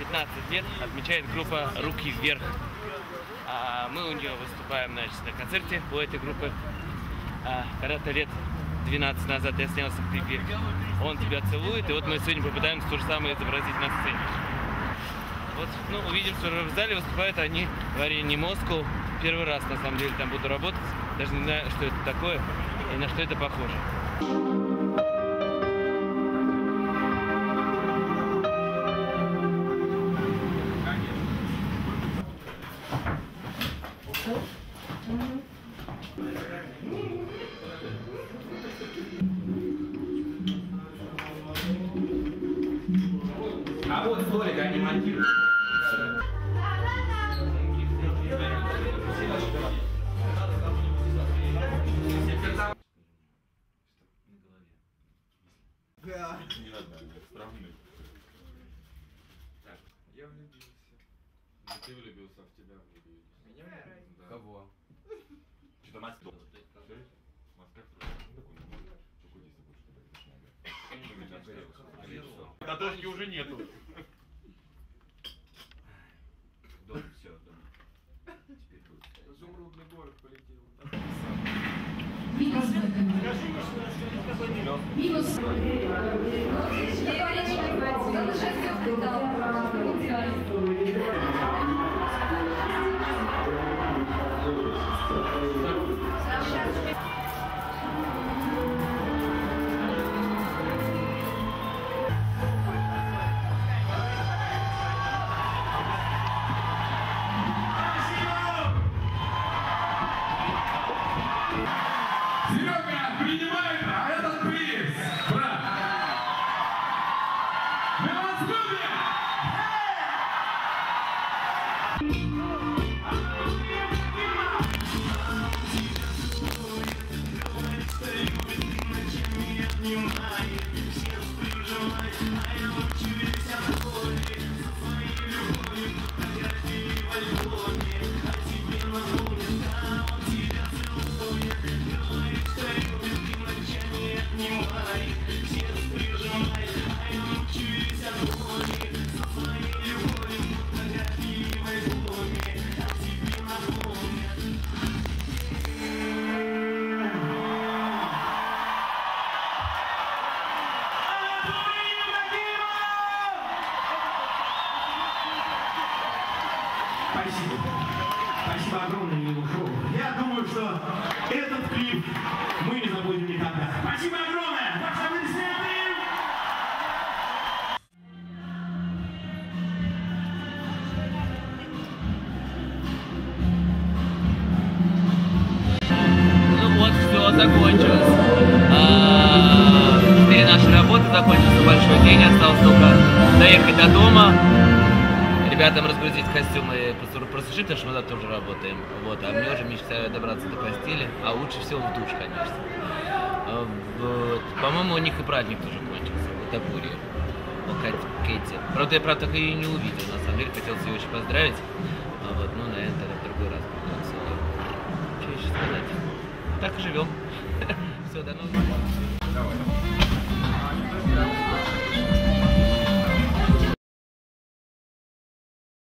15 лет отмечает группа «Руки вверх». Мы у нее выступаем, значит, на концерте у этой группы. Когда-то лет 12 назад я снялся в клипе «Он тебя целует», и вот мы сегодня попытаемся то же самое изобразить на сцене. Вот, ну, увидим, что в зале выступают они в арене Москва. Первый раз, на самом деле, там буду работать. Даже не знаю, что это такое и на что это похоже. А вот столик они монтируют. Не надо, странный. Так, я влюбился. Ну, ты влюбился, в тебя влюбился. Меня? Да. Кого? Что-то маска. Маска. Татушки уже нету. Дом, все, дом. Теперь будет. Изумрудный город полетел. Минус. Серега принимает этот приз, брат! Мы вас любим! Спасибо. Спасибо огромное, Милу Шоу. Я думаю, что этот клип мы не забудем никогда. Спасибо огромное! Ваши аплодисменты! Ну вот, все закончилось. Теперь наша работа закончилась. Большой день, осталось только доехать до дома. Ребятам разгрузить костюмы и просушить, потому что мы завтра тоже работаем. Вот, а мне уже мечтаю добраться до постели, а лучше всего в душ, конечно. Вот. По-моему, у них и праздник тоже кончился. Это Бурия. Кэти. Правда, я так ее не увидел, на самом деле, хотел ее очень поздравить. Вот, ну, наверное, тогда в другой раз придется. Что еще сказать? Так и живем. Все, до новых встреч.